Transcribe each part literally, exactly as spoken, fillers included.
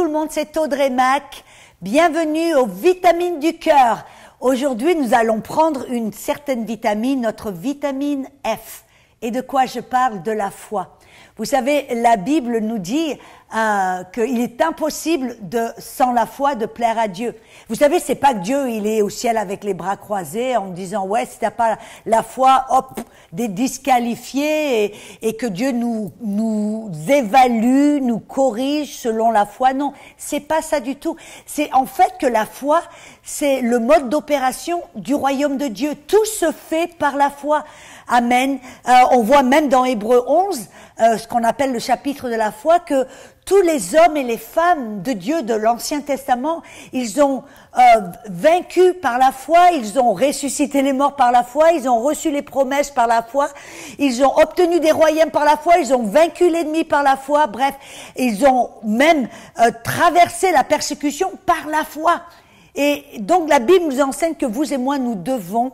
le monde, c'est Audrey Mac. Bienvenue aux vitamines du cœur. Aujourd'hui, nous allons prendre une certaine vitamine, notre vitamine F. Et de quoi je parle? De la foi. Vous savez, la Bible nous dit euh, qu'il est impossible de, sans la foi, de plaire à Dieu. Vous savez, c'est pas que Dieu, il est au ciel avec les bras croisés en disant, ouais, si t'as pas la foi, hop, des disqualifiés et, et que Dieu nous, nous évalue, nous corrige selon la foi. Non, c'est pas ça du tout. C'est en fait que la foi, c'est le mode d'opération du royaume de Dieu. Tout se fait par la foi. Amen. Euh, on voit même dans Hébreux onze, euh, ce qu'on appelle le chapitre de la foi, que tous les hommes et les femmes de Dieu de l'Ancien Testament, ils ont euh, vaincu par la foi, ils ont ressuscité les morts par la foi, ils ont reçu les promesses par la foi, ils ont obtenu des royaumes par la foi, ils ont vaincu l'ennemi par la foi, bref, ils ont même euh, traversé la persécution par la foi. Et donc la Bible nous enseigne que vous et moi, nous devons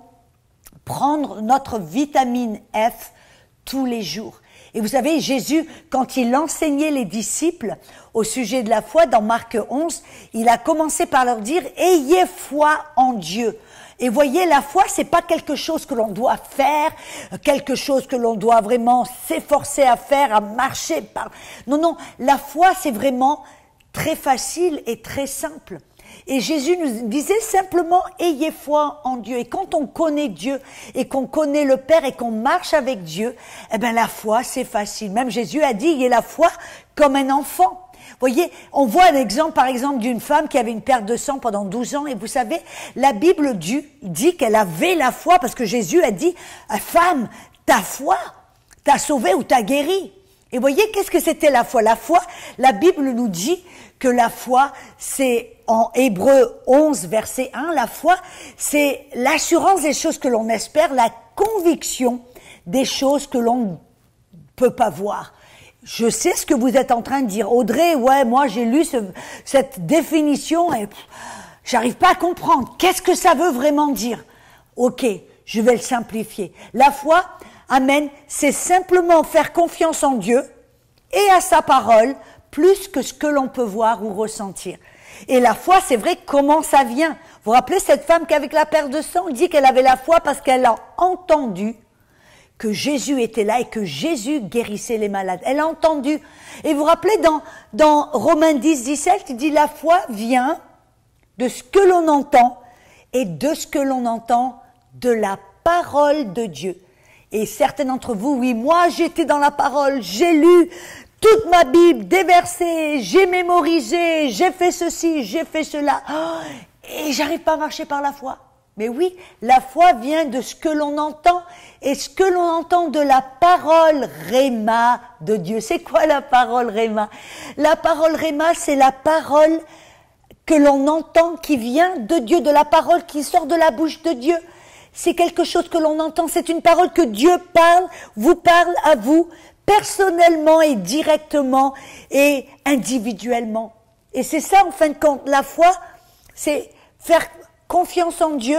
prendre notre vitamine F tous les jours. Et vous savez, Jésus, quand il enseignait les disciples au sujet de la foi, dans Marc onze, il a commencé par leur dire « Ayez foi en Dieu ». Et voyez, la foi, c'est pas quelque chose que l'on doit faire, quelque chose que l'on doit vraiment s'efforcer à faire, à marcher par... Non, non, la foi, c'est vraiment très facile et très simple. Et Jésus nous disait simplement, ayez foi en Dieu. Et quand on connaît Dieu et qu'on connaît le Père et qu'on marche avec Dieu, eh ben la foi, c'est facile. Même Jésus a dit, ayez la foi comme un enfant. Vous voyez, on voit un exemple, par exemple, d'une femme qui avait une perte de sang pendant douze ans. Et vous savez, la Bible dit, dit qu'elle avait la foi parce que Jésus a dit, femme, ta foi t'a sauvée ou t'a guérie. Et vous voyez, qu'est-ce que c'était la foi? La foi, la Bible nous dit que la foi, c'est en Hébreux onze, verset un, la foi, c'est l'assurance des choses que l'on espère, la conviction des choses que l'on ne peut pas voir. Je sais ce que vous êtes en train de dire. Audrey, ouais, moi j'ai lu ce, cette définition et pff, j'arrive pas à comprendre. Qu'est-ce que ça veut vraiment dire? Ok, je vais le simplifier. La foi, amen, c'est simplement faire confiance en Dieu et à sa parole, plus que ce que l'on peut voir ou ressentir. Et la foi, c'est vrai, comment ça vient? Vous vous rappelez cette femme qui avec la perte de sang, dit qu'elle avait la foi parce qu'elle a entendu que Jésus était là et que Jésus guérissait les malades. Elle a entendu. Et vous vous rappelez dans, dans Romains dix, dix-sept, il dit la foi vient de ce que l'on entend et de ce que l'on entend de la parole de Dieu. Et certains d'entre vous, oui, moi j'étais dans la parole, j'ai lu toute ma Bible, des versets, j'ai mémorisé, j'ai fait ceci, j'ai fait cela, oh, et j'arrive pas à marcher par la foi. Mais oui, la foi vient de ce que l'on entend, et ce que l'on entend de la parole Réma de Dieu. C'est quoi la parole Réma? La parole Réma, c'est la parole que l'on entend qui vient de Dieu, de la parole qui sort de la bouche de Dieu. C'est quelque chose que l'on entend, c'est une parole que Dieu parle, vous parle à vous, personnellement et directement et individuellement. Et c'est ça, en fin de compte, la foi, c'est faire confiance en Dieu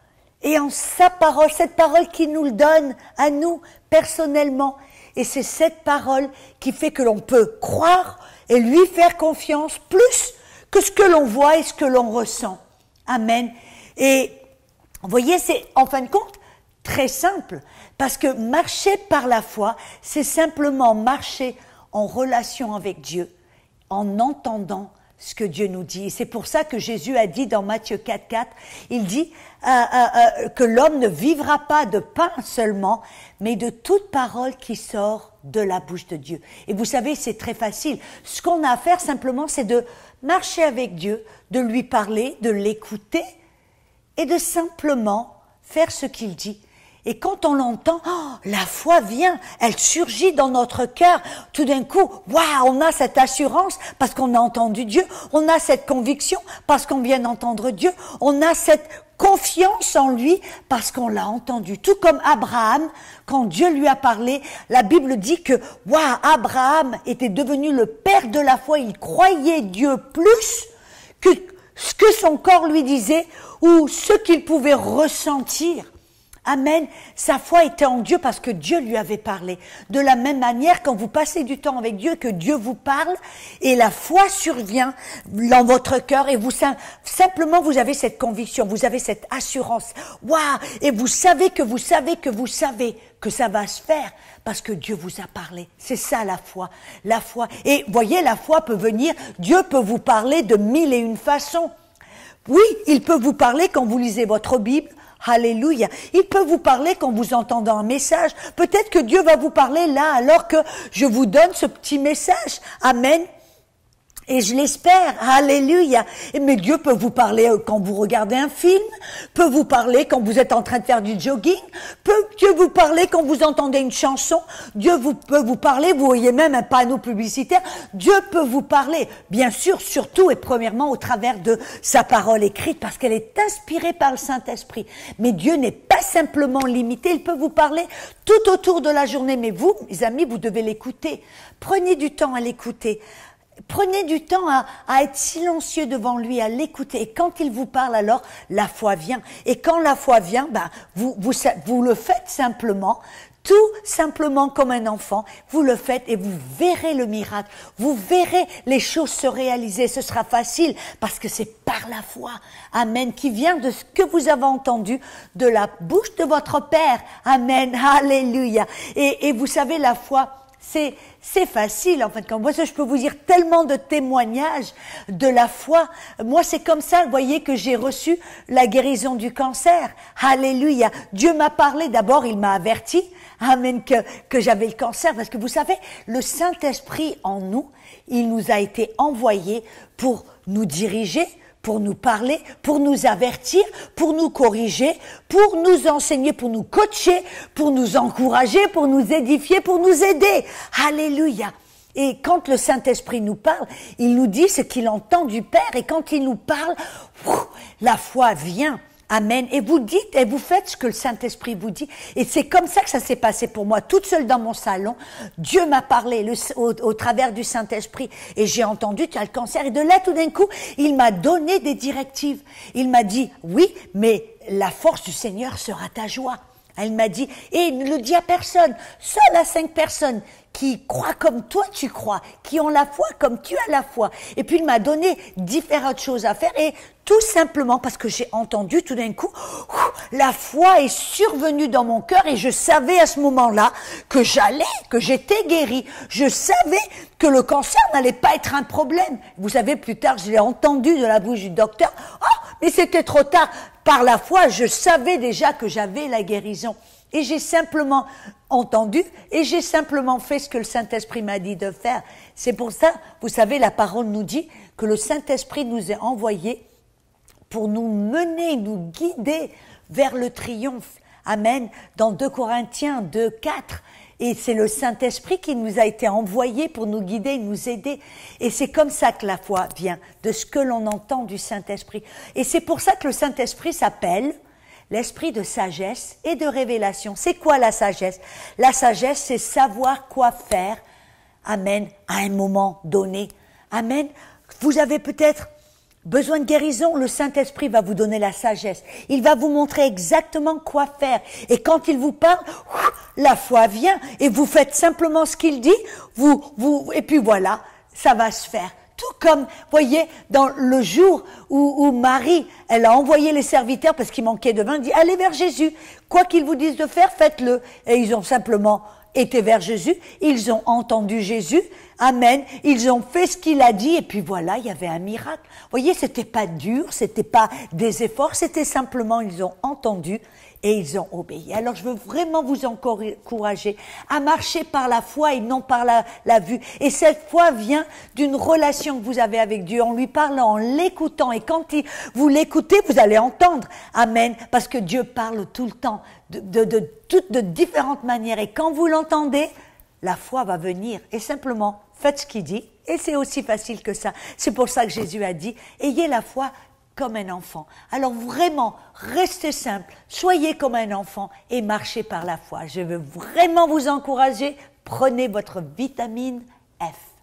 et en sa parole, cette parole qui nous le donne à nous personnellement. Et c'est cette parole qui fait que l'on peut croire et lui faire confiance plus que ce que l'on voit et ce que l'on ressent. Amen. Et vous voyez, c'est en fin de compte très simple, parce que marcher par la foi, c'est simplement marcher en relation avec Dieu, en entendant ce que Dieu nous dit. Et c'est pour ça que Jésus a dit dans Matthieu quatre, quatre, il dit euh, euh, euh, que l'homme ne vivra pas de pain seulement, mais de toute parole qui sort de la bouche de Dieu. Et vous savez, c'est très facile. Ce qu'on a à faire simplement, c'est de marcher avec Dieu, de lui parler, de l'écouter, et de simplement faire ce qu'il dit. Et quand on l'entend, oh, la foi vient, elle surgit dans notre cœur. Tout d'un coup, waouh, on a cette assurance parce qu'on a entendu Dieu. On a cette conviction parce qu'on vient d'entendre Dieu. On a cette confiance en lui parce qu'on l'a entendu. Tout comme Abraham, quand Dieu lui a parlé, la Bible dit que, waouh, Abraham était devenu le père de la foi. Il croyait Dieu plus que ce que son corps lui disait ou ce qu'il pouvait ressentir. Amen. Sa foi était en Dieu parce que Dieu lui avait parlé. De la même manière, quand vous passez du temps avec Dieu, que Dieu vous parle, et la foi survient dans votre cœur, et vous simplement vous avez cette conviction, vous avez cette assurance. Waouh! Et vous savez que vous savez que vous savez que ça va se faire parce que Dieu vous a parlé. C'est ça la foi. La foi. Et voyez, la foi peut venir, Dieu peut vous parler de mille et une façons. Oui, il peut vous parler quand vous lisez votre Bible. Alléluia. Il peut vous parler quand vous entendez un message. Peut-être que Dieu va vous parler là alors que je vous donne ce petit message. Amen. Et je l'espère, alléluia. Mais Dieu peut vous parler quand vous regardez un film, peut vous parler quand vous êtes en train de faire du jogging, peut Dieu vous parler quand vous entendez une chanson, Dieu vous, peut vous parler, vous voyez même un panneau publicitaire, Dieu peut vous parler, bien sûr, surtout et premièrement au travers de sa parole écrite, parce qu'elle est inspirée par le Saint-Esprit. Mais Dieu n'est pas simplement limité, il peut vous parler tout autour de la journée, mais vous, mes amis, vous devez l'écouter. Prenez du temps à l'écouter. Prenez du temps à, à être silencieux devant lui, à l'écouter. Et quand il vous parle, alors la foi vient. Et quand la foi vient, ben, vous, vous, vous le faites simplement, tout simplement comme un enfant. Vous le faites et vous verrez le miracle. Vous verrez les choses se réaliser. Ce sera facile parce que c'est par la foi. Amen. Qui vient de ce que vous avez entendu de la bouche de votre Père. Amen. Alléluia. Et, et vous savez, la foi, c'est c'est facile en fait. Quand moi, je peux vous dire tellement de témoignages de la foi. Moi, c'est comme ça, vous voyez, que j'ai reçu la guérison du cancer. Alléluia. Dieu m'a parlé. D'abord, il m'a averti, amen, que que j'avais le cancer, parce que vous savez, le Saint-Esprit en nous, il nous a été envoyé pour nous diriger, pour nous parler, pour nous avertir, pour nous corriger, pour nous enseigner, pour nous coacher, pour nous encourager, pour nous édifier, pour nous aider. Alléluia. Et quand le Saint-Esprit nous parle, il nous dit ce qu'il entend du Père, et quand il nous parle, la foi vient. Amen. Et vous dites, et vous faites ce que le Saint-Esprit vous dit. Et c'est comme ça que ça s'est passé pour moi, toute seule dans mon salon. Dieu m'a parlé le, au, au travers du Saint-Esprit. Et j'ai entendu, tu as le cancer. Et de là, tout d'un coup, il m'a donné des directives. Il m'a dit, oui, mais la force du Seigneur sera ta joie. Elle m'a dit, et ne le dis à personne, seul à cinq personnes qui croient comme toi tu crois, qui ont la foi comme tu as la foi. Et puis il m'a donné différentes choses à faire, et tout simplement parce que j'ai entendu tout d'un coup, la foi est survenue dans mon cœur, et je savais à ce moment-là que j'allais, que j'étais guérie. Je savais que le cancer n'allait pas être un problème. Vous savez, plus tard, je l'ai entendu de la bouche du docteur. Oh, mais c'était trop tard. Par la foi, je savais déjà que j'avais la guérison. Et j'ai simplement entendu, et j'ai simplement fait ce que le Saint-Esprit m'a dit de faire. C'est pour ça, vous savez, la parole nous dit que le Saint-Esprit nous est envoyé pour nous mener, nous guider vers le triomphe. Amen. Dans deux Corinthiens deux, quatre. Et c'est le Saint-Esprit qui nous a été envoyé pour nous guider, nous aider. Et c'est comme ça que la foi vient, de ce que l'on entend du Saint-Esprit. Et c'est pour ça que le Saint-Esprit s'appelle l'esprit de sagesse et de révélation. C'est quoi la sagesse? La sagesse, c'est savoir quoi faire, amen, à un moment donné. Amen. Vous avez peut-être besoin de guérison, le Saint-Esprit va vous donner la sagesse. Il va vous montrer exactement quoi faire. Et quand il vous parle, la foi vient, et vous faites simplement ce qu'il dit, vous, vous, et puis voilà, ça va se faire. Tout comme, voyez, dans le jour où, où Marie, elle a envoyé les serviteurs parce qu'il manquait de vin, elle dit, allez vers Jésus. Quoi qu'ils vous disent de faire, faites-le. Et ils ont simplement été vers Jésus, ils ont entendu Jésus, amen, ils ont fait ce qu'il a dit, et puis voilà, il y avait un miracle. Vous voyez, c'était pas dur, c'était pas des efforts, c'était simplement, ils ont entendu et ils ont obéi. Alors je veux vraiment vous encourager à marcher par la foi et non par la, la vue. Et cette foi vient d'une relation que vous avez avec Dieu, en lui parlant, en l'écoutant. Et quand il, vous l'écoutez, vous allez entendre. Amen. Parce que Dieu parle tout le temps, de, de, de, de, de différentes manières. Et quand vous l'entendez, la foi va venir. Et simplement, faites ce qu'il dit. Et c'est aussi facile que ça. C'est pour ça que Jésus a dit, ayez la foi comme un enfant. Alors vraiment, restez simple, soyez comme un enfant et marchez par la foi. Je veux vraiment vous encourager, prenez votre vitamine F.